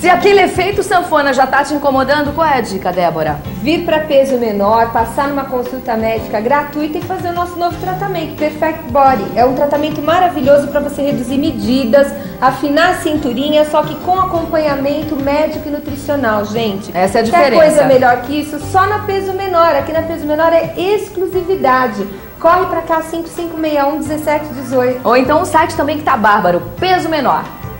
Se aquele efeito sanfona já tá te incomodando, qual é a dica, Débora? Vir para peso menor, passar numa consulta médica gratuita e fazer o nosso novo tratamento, Perfect Body. É um tratamento maravilhoso para você reduzir medidas, afinar a cinturinha, só que com acompanhamento médico e nutricional, gente. Essa é a diferença. Quer coisa melhor que isso? Só na Peso Menor. Aqui na Peso Menor é exclusividade. Corre pra cá, 5561 1718. Ou então o site também que tá bárbaro, Peso Menor.